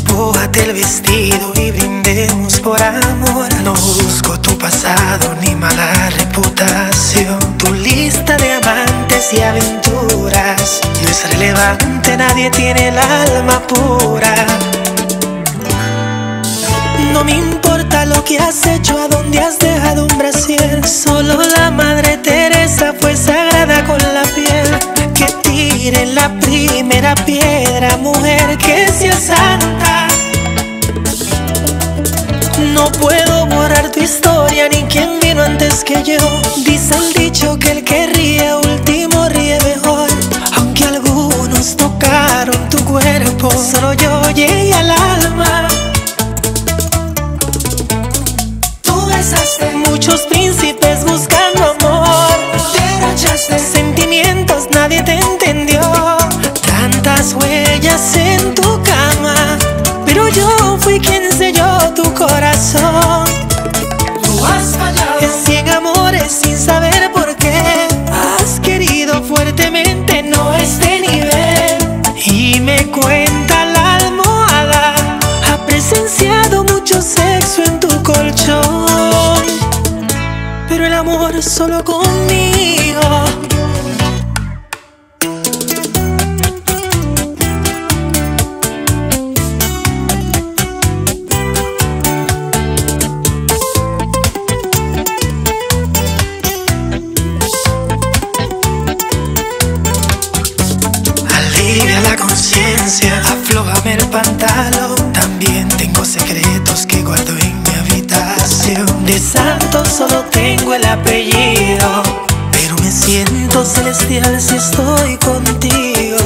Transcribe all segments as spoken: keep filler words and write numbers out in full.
Despójate el vestido y brindemos por amor. No busco tu pasado ni mala reputación. Tu lista de amantes y aventuras no es relevante, nadie tiene el alma pura. No me importa lo que has hecho, a dónde has dejado un brasier. Solo la Madre Teresa fue sagrada con la piel. Que tire la primera piedra, mujer, que sea santa. No puedo borrar tu historia ni quién vino antes que yo. Dice el dicho que el que ríe último ríe mejor. Aunque algunos tocaron tu cuerpo, solo yo llegué al alma. Muchos príncipes buscando amor, derrochaste sentimientos, nadie te entendió. Tantas huellas en tu cama, pero yo fui quien selló tu corazón. Tú has fallado en cien amores sin saber por qué. Has querido fuertemente, no este nivel. Y me cuenta la almohada, ha presenciado mucho sexo en tu colchón, pero el amor solo conmigo. Alivia la conciencia, aflójame el pantalón. También tengo secretos que guardo en mi habitación. De santo solo tengo el apellido, pero me siento celestial si estoy contigo.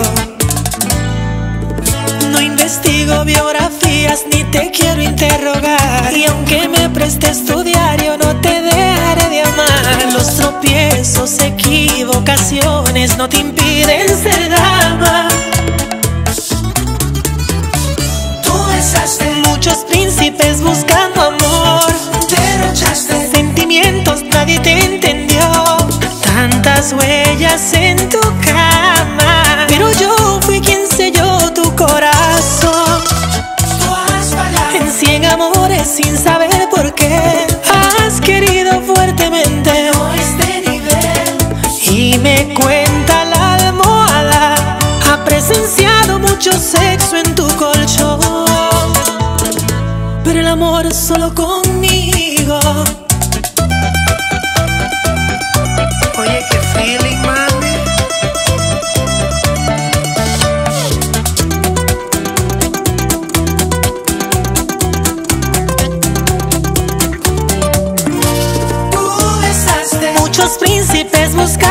No investigo biografías ni te quiero interrogar, y aunque me prestes tu diario no te dejaré de amar. Los tropiezos, equivocaciones no te impiden ser dama. Tú besaste muchos príncipes buscando amor, derrochaste sentimientos, nadie te entendió. Tantas huellas en tu cama, pero yo fui quien selló tu corazón. Tú has fallado en cien amores sin saber por qué. Has querido fuertemente, no este nivel. Y me cuenta la almohada, ha presenciado mucho sexo en tu colchón, pero el amor solo conmigo. Oye, qué feeling, mami. Tú besaste muchos príncipes buscando